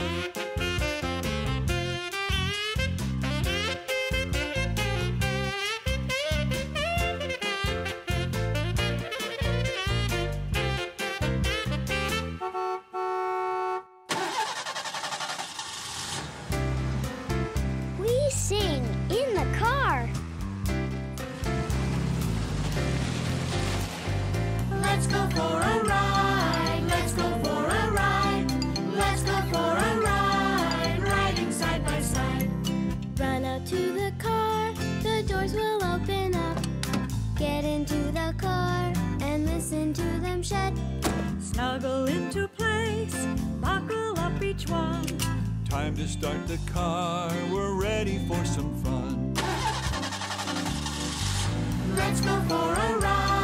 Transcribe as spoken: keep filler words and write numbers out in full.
We sing in the car. Let's go for a ride, let's go for a ride, let's go for a ride, riding side by side. Run out to the car, the doors will open up. Get into the car and listen to them shut. Snuggle into place, buckle up each one. Time to start the car, we're ready for some fun. Let's go for a ride.